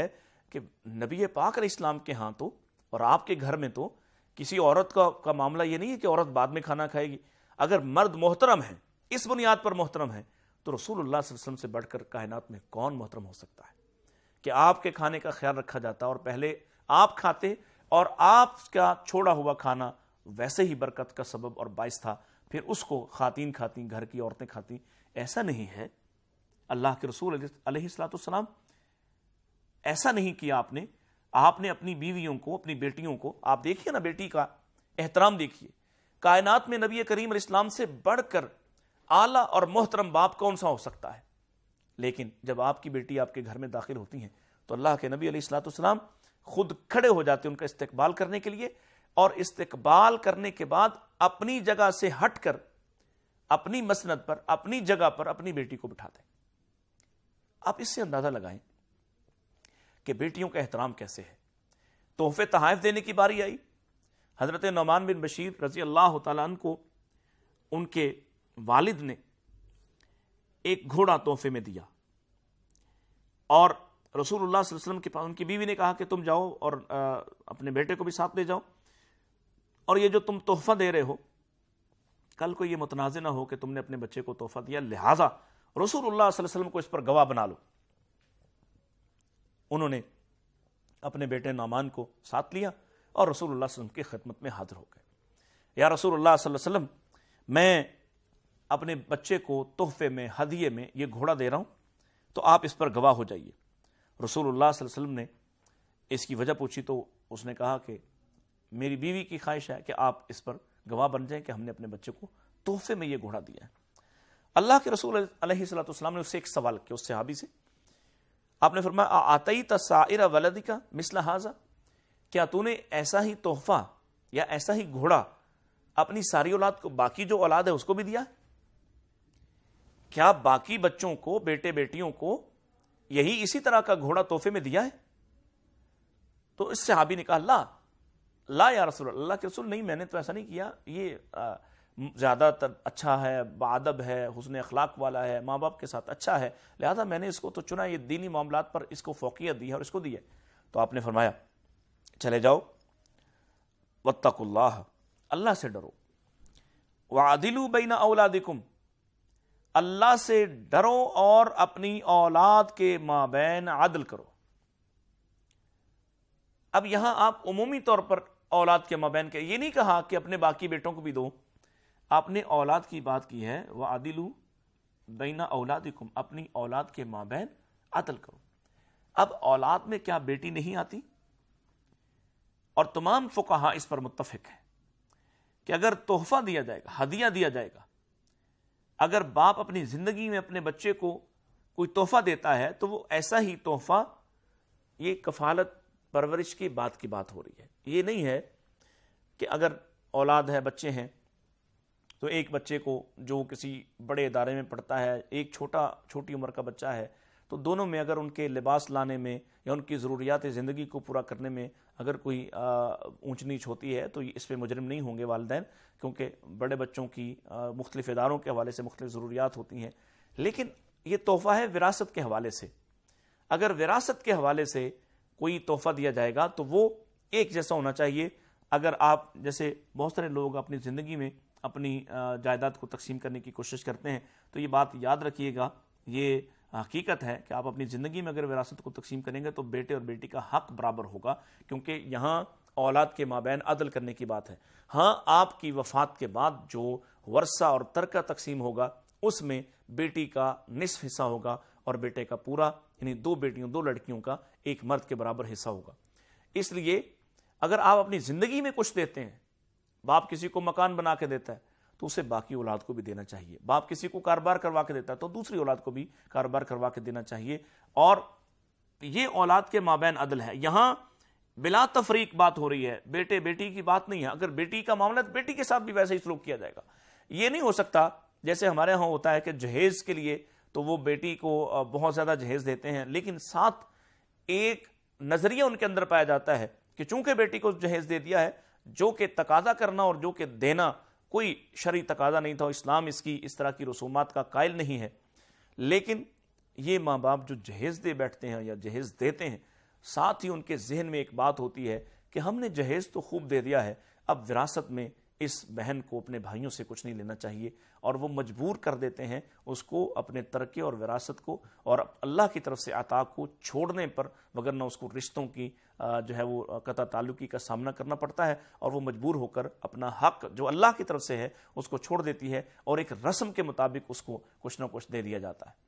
کہ نبی پاک علیہ السلام کے ہاں تو اور آپ کے گھر میں تو کسی عورت کا معاملہ یہ نہیں ہے کہ عورت بعد میں کھانا کھائے گی. اگر مرد محترم ہیں، اس بنیاد پر محترم ہیں، تو رسول اللہ صلی اللہ علیہ وسلم سے بڑھ کر کائنات میں کون محترم ہو سکتا ہے کہ آپ کے کھانے کا خیال رکھا جاتا اور پہلے آپ کھاتے اور آپ کا چھوڑا ہوا کھانا ویسے ہی برکت کا سبب اور باعث تھا، پھر اس کو خواتین کھاتی، گھر کی عورتیں کھاتی. ایسا نہیں ہے. اللہ کے رسول علیہ السلام ایسا نہیں کیا. آپ نے اپنی بیویوں کو، اپنی بیٹیوں کو، آپ دیکھیے نا بیٹی کا احترام دیکھیے. کائنات میں نبی کریم علیہ السلام سے بڑھ کر اعلیٰ اور محترم باپ کون سا ہو سکتا ہے؟ لیکن جب آپ کی بیٹی آپ کے گھر میں داخل ہوتی ہیں تو اللہ کے نبی علیہ السلام خود کھڑے ہو جاتے ہیں ان کا استقبال کرنے کے لیے، اور استقبال کرنے کے بعد اپنی جگہ سے ہٹ کر اپنی مسند پر، اپنی جگہ پر اپنی بیٹی کو بٹھاتے ہیں. آپ اس سے اندازہ لگائیں کہ بیٹیوں کا احترام کیسے ہے. تحفے تحائف دینے کی باری آئی. حضرت نعمان بن بشیر رضی اللہ تعالیٰ عنہ کو ان کے والد نے ایک گھوڑا تحفے میں دیا، اور رسول اللہ صلی اللہ علیہ وسلم کے پاس ان کی بیوی نے کہا کہ تم جاؤ اور اپنے بیٹے کو بھی ساتھ لے جاؤ، اور یہ جو تم تحفہ دے رہے ہو کل کو یہ متنازع نہ ہو کہ تم نے اپنے بچے کو تحفہ دیا، لہٰذا رسول اللہ صلی اللہ علیہ وسلم کو اس پر گواہ بنا لو. انہوں نے اپنے بیٹے نعمان کو ساتھ لیا اور رسول اللہ صلی اللہ علیہ وسلم کی خدمت میں حاضر ہو گئے. یا رسول اللہ صلی اللہ علیہ وسلم، میں اپنے بچے کو تحفے میں، ہدیے میں یہ گھوڑا دے رہا ہوں، تو آپ اس پر گواہ ہو جائیے. رسول اللہ صلی اللہ علیہ وسلم نے اس کی وجہ پوچھی تو اس نے کہا کہ میری بیوی کی خواہش ہے کہ آپ اس پر گواہ بن جائیں کہ ہم نے اپنے بچے کو تحفے میں یہ گھوڑا دیا ہے. اللہ کے رسول علیہ السلام نے اس سے ایک سوال کیا، اس صحابی سے. آپ نے فرمایا آتیت سائر ولدک مثل ھذا، کیا تو نے ایسا ہی تحفہ یا ایسا ہی گھوڑا اپنی ساری اولاد کو، باقی جو اولاد ہے اس کو بھی دیا ہے؟ کیا باقی بچوں کو، بیٹے بیٹیوں کو یہی اسی طرح کا گھوڑا تحفے میں دیا ہے؟ تو اس صحابی نے کہا لا یا رسول اللہ، اللہ کے رسول، نہیں میں نے تو ایسا نہیں کیا. یہ زیادہ تر اچھا ہے، باادب ہے، حسن اخلاق والا ہے، ماں باپ کے ساتھ اچھا ہے، لہذا میں نے اس کو تو چنا، یہ دینی معاملات پر اس کو فوقیت دی ہے اور اس کو دی ہے. تو آپ نے فرمایا چلے جاؤ، واتقوا اللہ، اللہ سے ڈرو، وعدلوا بین اولادکم، اللہ سے ڈرو اور اپنی اولاد کے مابین عدل کرو. اب یہاں آپ عمومی طور پر اولاد کے مابین کے، یہ نہیں کہا کہ اپنے باقی بیٹوں کو بھی دو، آپ نے اولاد کی بات کی ہے. وَعَدِلُوا بَيْنَ أَوْلَادِكُمْ، اپنی اولاد کے مابین عدل کرو. اب اولاد میں کیا بیٹی نہیں آتی؟ اور تمام فقہاء اس پر متفق ہیں کہ اگر تحفہ دیا جائے گا، ہدیہ دیا جائے گا، اگر باپ اپنی زندگی میں اپنے بچے کو کوئی تحفہ دیتا ہے تو وہ ایسا ہی تحفہ، یہ کفالت پرورش کی بات ہو رہی ہے. یہ نہیں ہے کہ اگر اولاد ہے، بچے ہیں، تو ایک بچے کو جو کسی بڑے ادارے میں پڑھتا ہے، ایک چھوٹی عمر کا بچہ ہے، تو دونوں میں اگر ان کے لباس لانے میں یا ان کی ضروریات زندگی کو پورا کرنے میں اگر کوئی اونچ نیچ ہوتی ہے تو اس پہ مجرم نہیں ہوں گے والدین، کیونکہ بڑے بچوں کی مختلف اداروں کے حوالے سے مختلف ضروریات ہوتی ہیں. لیکن یہ تحفہ ہے وراثت کے حوالے سے. اگر وراثت کے حوالے سے کوئی تحفہ دیا جائے گا تو وہ ایک جیسا ہونا چاہیے. اگر آپ جیسے بہت سارے لوگ اپنی زندگی میں اپنی جائیداد کو تقسیم کرنے کی کوشش کرتے ہیں، تو یہ بات یاد رکھیے گا، یہ حقیقت ہے کہ آپ اپنی زندگی میں اگر وراثت کو تقسیم کریں گے تو بیٹے اور بیٹی کا حق برابر ہوگا، کیونکہ یہاں اولاد کے مابین عدل کرنے کی بات ہے. ہاں آپ کی وفات کے بعد جو ورثہ اور ترکہ تقسیم ہوگا اس میں بیٹی کا نصف حصہ ہوگا اور بیٹے کا پورا، یعنی 2 بیٹیوں 2 لڑکیوں کا ایک مرد کے برابر حصہ ہوگا. اس لیے اگر آپ اپنی زندگی میں کچھ دیتے ہیں، باپ کسی کو مکان بنا کے دیتا ہے تو اسے باقی اولاد کو بھی دینا چاہیے. باپ کسی کو کاروبار کروا کے دیتا ہے تو دوسری اولاد کو بھی کاروبار کروا کے دینا چاہیے. اور یہ اولاد کے مابین عدل ہے. یہاں بلا تفریق بات ہو رہی ہے، بیٹے بیٹی کی بات نہیں ہے. اگر بیٹی کا معاملہ ہے، بیٹی کے ساتھ بھی ویسے ہی سلوک کیا جائے گا. یہ نہیں ہو سکتا جیسے ہمارے ہاں ہوتا ہے کہ جہیز کے لیے تو وہ بیٹی کو بہت زیادہ جہیز دیتے ہیں، لیکن ساتھ ایک نظریہ ان کے اندر پایا جاتا ہے کہ چونکہ بیٹی کو جہیز دے دیا ہے، جو کہ تقاضا کرنا اور جو کہ دینا کوئی شرعی تقاضا نہیں تھا، اسلام اس طرح کی رسومات کا قائل نہیں ہے. لیکن یہ ماں باپ جو جہیز دے بیٹھتے ہیں یا جہیز دیتے ہیں ساتھ ہی ان کے ذہن میں ایک بات ہوتی ہے کہ ہم نے جہیز تو خوب دے دیا ہے، اب وراثت میں اس بہن کو اپنے بھائیوں سے کچھ نہیں لینا چاہیے، اور وہ مجبور کر دیتے ہیں اس کو اپنے ترکے اور وراثت کو اور اللہ کی طرف سے عطا کو چھوڑنے پر، وگرنہ اس کو رشتوں کی جو ہے وہ قطع تعلقی کا سامنا کرنا پڑتا ہے، اور وہ مجبور ہو کر اپنا حق جو اللہ کی طرف سے ہے اس کو چھوڑ دیتی ہے، اور ایک رسم کے مطابق اس کو کچھ نہ کچھ دے دیا جاتا ہے۔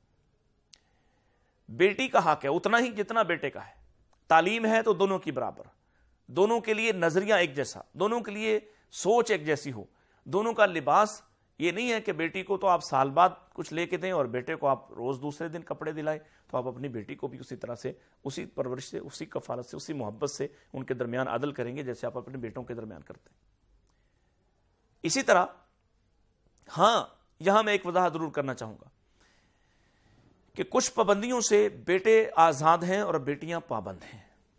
بیٹی کا حق ہے اتنا ہی جتنا بیٹے کا ہے، تعلیم ہے تو دونوں کی برابر، دونوں کے لیے نظریہ ایک جیسا، دونوں کے لیے سوچ ایک جیسی ہو، دونوں کا لباس یہ نہیں ہے کہ بیٹی کو تو آپ سال بعد کچھ لے کے دیں اور بیٹے کو آپ روز دوسرے دن کپڑے دلائیں، تو آپ اپنی بیٹی کو بھی اسی طرح سے، اسی پرورش سے، اسی کفالت سے، اسی محبت سے ان کے درمیان عدل کریں گے جیسے آپ اپنے بیٹوں کے درمیان کرتے ہیں۔ اسی طرح ہاں یہاں میں ایک وضاحت ضرور کرنا چاہوں گا کہ کچھ پابندیوں سے بیٹے آزاد ہیں اور بیٹیاں پابند ہیں۔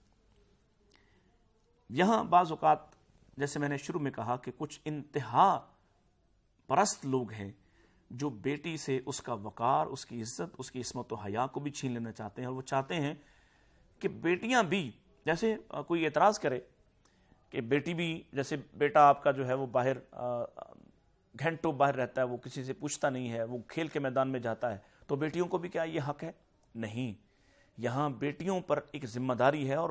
یہاں بعض اوقات جیسے میں نے شروع میں کہا کہ کچھ انتہا پرست لوگ ہیں جو بیٹی سے اس کا وقار، اس کی عزت، اس کی عصمت و حیا کو بھی چھین لینا چاہتے ہیں، اور وہ چاہتے ہیں کہ بیٹیاں بھی، جیسے کوئی اعتراض کرے کہ بیٹی بھی، جیسے بیٹا آپ کا جو ہے وہ باہر گھنٹوں باہر رہتا ہے، وہ کسی سے پوچھتا نہیں ہے، وہ کھیل کے میدان میں جاتا ہے، تو بیٹیوں کو بھی کیا یہ حق ہے؟ نہیں، یہاں بیٹیوں پر ایک ذمہ داری ہے، اور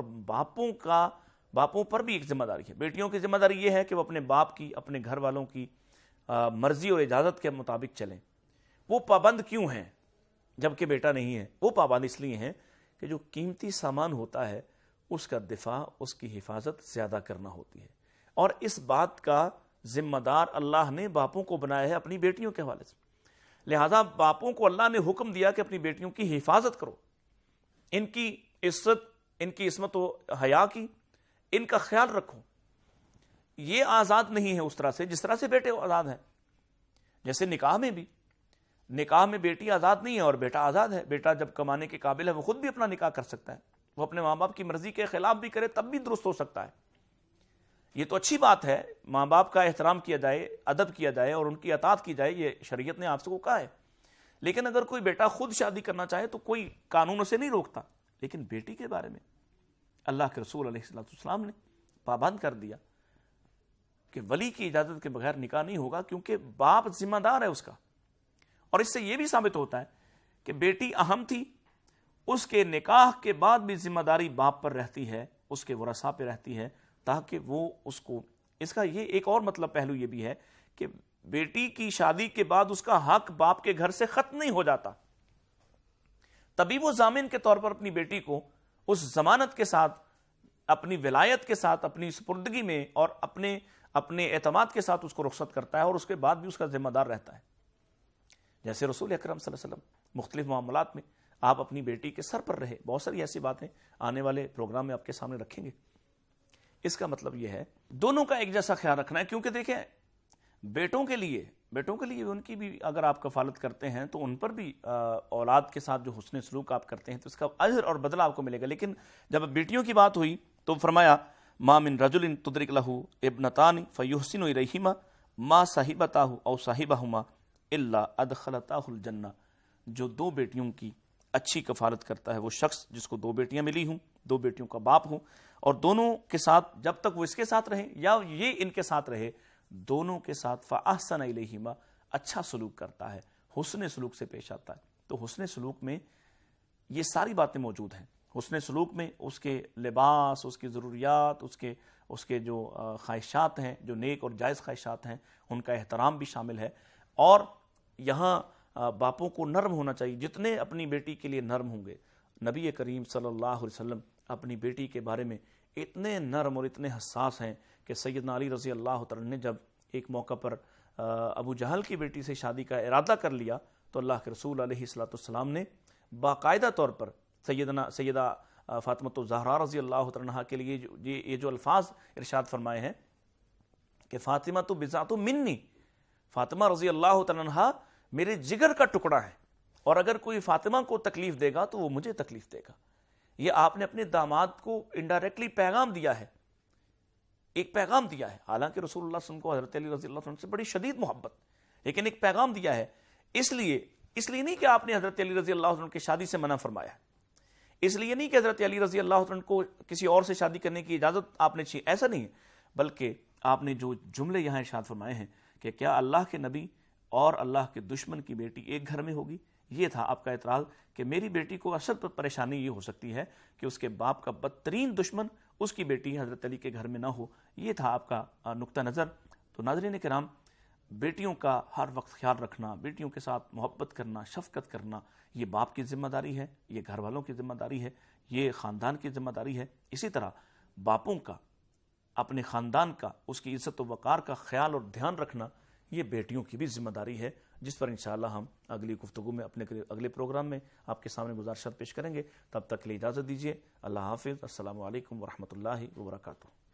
باپوں پر بھی ایک ذمہ داری ہے۔ بیٹیوں کی ذمہ داری یہ ہے کہ وہ اپنے باپ کی، اپنے گھر والوں کی مرضی اور اجازت کے مطابق چلیں۔ وہ پابند کیوں ہیں جبکہ بیٹا نہیں ہے؟ وہ پابند اس لیے ہیں کہ جو قیمتی سامان ہوتا ہے اس کا دفاع، اس کی حفاظت زیادہ کرنا ہوتی ہے، اور اس بات کا ذمہ دار اللہ نے باپوں کو بنایا ہے اپنی بیٹیوں کے حوالے سے۔ لہذا باپوں کو اللہ نے حکم دیا کہ اپنی بیٹیوں کی حفاظت کرو، ان کی عزت، ان کی عصمت و حیا کی، ان کا خیال رکھو۔ یہ آزاد نہیں ہے اس طرح سے جس طرح سے بیٹے آزاد ہیں۔ جیسے نکاح میں بھی، نکاح میں بیٹی آزاد نہیں ہے اور بیٹا آزاد ہے۔ بیٹا جب کمانے کے قابل ہے وہ خود بھی اپنا نکاح کر سکتا ہے، وہ اپنے ماں باپ کی مرضی کے خلاف بھی کرے تب بھی درست ہو سکتا ہے۔ یہ تو اچھی بات ہے، ماں باپ کا احترام کیا جائے، ادب کیا جائے اور ان کی اطاعت کی جائے، یہ شریعت نے آپ سے کو کہا ہے۔ لیکن اگر کوئی بیٹا خود شادی کرنا چاہے تو کوئی قانون اسے نہیں روکتا، لیکن بیٹی کے بارے میں اللہ کے رسول علیہ السلام نے پابند کر دیا کہ ولی کی اجازت کے بغیر نکاح نہیں ہوگا، کیونکہ باپ ذمہ دار ہے اس کا۔ اور اس سے یہ بھی ثابت ہوتا ہے کہ بیٹی اہم تھی، اس کے نکاح کے بعد بھی ذمہ داری باپ پر رہتی ہے، اس کے ورثاء پہ رہتی ہے، تاکہ وہ اس کو، اس کا یہ ایک اور مطلب پہلو یہ بھی ہے کہ بیٹی کی شادی کے بعد اس کا حق باپ کے گھر سے ختم نہیں ہو جاتا، تبھی وہ ضامن کے طور پر اپنی بیٹی کو اس ضمانت کے ساتھ، اپنی ولایت کے ساتھ، اپنی سپردگی میں اور اپنے اعتماد کے ساتھ اس کو رخصت کرتا ہے، اور اس کے بعد بھی اس کا ذمہ دار رہتا ہے۔ جیسے رسول اکرم صلی اللہ علیہ وسلم مختلف معاملات میں آپ اپنی بیٹی کے سر پر رہے، بہت ساری ایسی باتیں آنے والے پروگرام میں آپ کے سامنے رکھیں گے۔ اس کا مطلب یہ ہے دونوں کا ایک جیسا خیال رکھنا ہے، کیونکہ دیکھیں بیٹوں کے لیے ان کی بھی اگر آپ کفالت کرتے ہیں تو ان پر بھی اولاد کے ساتھ جو حسن سلوک آپ کرتے ہیں تو اس کا اجر اور بدلہ آپ کو ملے گا۔ لیکن جب بیٹیوں کی بات ہوئی تو فرمایا ما من رجل تدرک لہ ابنتان فیحسن الیہما ما صاحبتہ او صاحبہما الا ادخلتہ الجنہ، جو دو بیٹیوں کی اچھی کفالت کرتا ہے وہ شخص جس کو دو بیٹیاں ملی ہوں، دو بیٹیوں کا باپ ہوں، اور دونوں کے ساتھ جب تک وہ اس کے ساتھ رہے یا یہ ان کے ساتھ رہے، دونوں کے ساتھ فاحسن الیہما، اچھا سلوک کرتا ہے، حسن سلوک سے پیش آتا ہے۔ تو حسن سلوک میں یہ ساری باتیں موجود ہیں۔ حسن سلوک میں اس کے لباس، اس کی ضروریات، اس کے جو خواہشات ہیں، جو نیک اور جائز خواہشات ہیں، ان کا احترام بھی شامل ہے۔ اور یہاں باپوں کو نرم ہونا چاہیے، جتنے اپنی بیٹی کے لیے نرم ہوں گے۔ نبی کریم صلی اللہ علیہ وسلم اپنی بیٹی کے بارے میں اتنے نرم اور اتنے حساس ہیں کہ سیدنا علی رضی اللہ تعالیٰ نے جب ایک موقع پر ابو جہل کی بیٹی سے شادی کا ارادہ کر لیا تو اللہ کے رسول علیہ السلام نے باقاعدہ طور پر سیدہ فاطمہ الزہرا رضی اللہ تعالیٰ کے لیے یہ جو الفاظ ارشاد فرمائے ہیں کہ فاطمہ تو بضاعۃ منی، فاطمہ رضی اللہ تعالیٰ میرے جگر کا ٹکڑا ہے، اور اگر کوئی فاطمہ کو تکلیف دے گا تو وہ مجھے تکلیف دے گا۔ یہ آپ نے اپنے داماد کو انڈائریکٹلی پیغام دیا ہے، ایک پیغام دیا ہے۔ حالانکہ رسول اللہ صلی اللہ علیہ وسلم کو حضرت علی رضی اللہ عنہ سے بڑی شدید محبت، لیکن ایک پیغام دیا ہے۔ اس لیے نہیں کہ آپ نے حضرت علی رضی اللہ عنہ کی شادی سے منع فرمایا ہے، اس لیے نہیں کہ حضرت علی رضی اللہ عنہ کو کسی اور سے شادی کرنے کی اجازت آپ نے چاہی، ایسا نہیں ہے، بلکہ آپ نے جو جملے یہاں ارشاد فرمائے ہیں کہ کیا اللہ کے نبی اور اللہ کے دشمن کی بیٹی ایک گھر میں ہوگی، یہ تھا آپ کا اعتراض کہ میری بیٹی کو اصل پریشانی یہ ہو سکتی ہے کہ اس کے باپ کا بدترین دشمن اس کی بیٹی حضرت علی کے گھر میں نہ ہو، یہ تھا آپ کا نقطہ نظر۔ تو ناظرین کرام، بیٹیوں کا ہر وقت خیال رکھنا، بیٹیوں کے ساتھ محبت کرنا، شفقت کرنا، یہ باپ کی ذمہ داری ہے، یہ گھر والوں کی ذمہ داری ہے، یہ خاندان کی ذمہ داری ہے۔ اسی طرح باپوں کا اپنے خاندان کا، اس کی عزت و وقار کا خیال اور دھیان رکھنا، یہ بیٹیوں کی بھی ذمہ داری ہے، جس پر انشاءاللہ ہم اگلی گفتگو میں اپنے اگلے پروگرام میں آپ کے سامنے گزارشات پیش کریں گے۔ تب تک کے لیے اجازت دیجیے، اللہ حافظ، السلام علیکم ورحمۃ اللہ وبرکاتہ۔